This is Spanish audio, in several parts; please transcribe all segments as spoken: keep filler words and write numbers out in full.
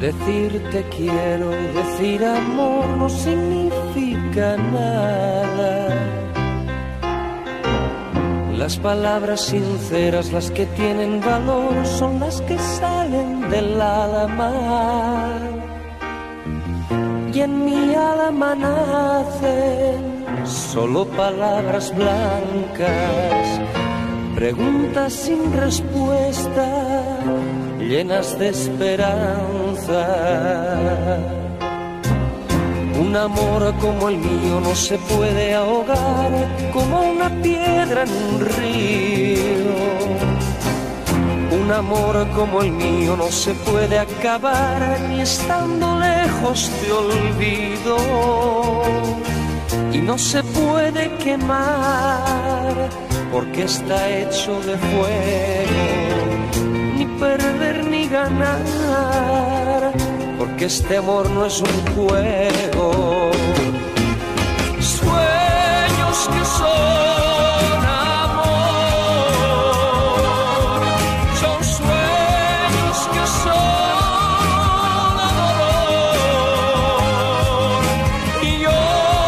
Decir te quiero, decir amor no significa nada. Las palabras sinceras, las que tienen valor, son las que salen del alma. Y en mi alma nacen solo palabras blancas, preguntas sin respuesta, llenas de esperanza. Un amor como el mío no se puede ahogar como una piedra en un río. Un amor como el mío no se puede acabar ni estando lejos te olvido. Y no se puede quemar porque está hecho de fuego. Ni perder ni ganar, porque este amor no es un juego. Sueños que son amor, son sueños que son amor. Y yo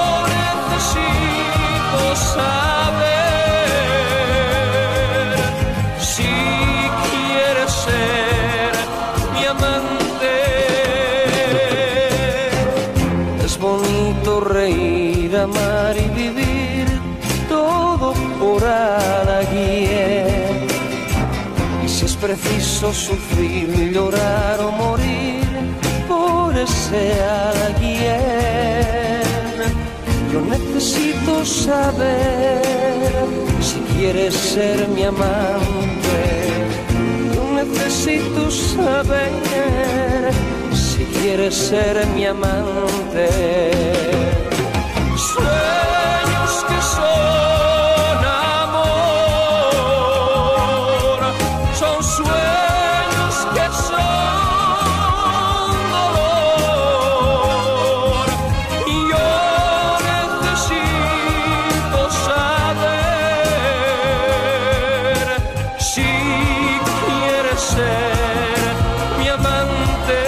necesito saber si quieres ser mi amante. Es bonito reír, amar y vivir todo por alguien. Y si es preciso sufrir, llorar o morir por ese alguien. Yo necesito saber si quieres ser mi amante. Yo necesito saber si quieres ser mi amante. Sueños que son amor, son sueños que son dolor. Y yo necesito saber si quieres ser mi amante.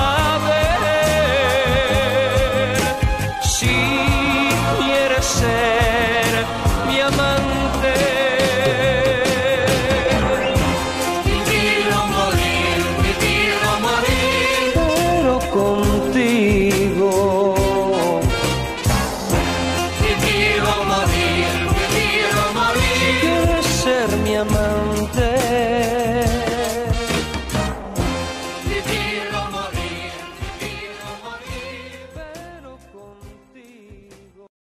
Say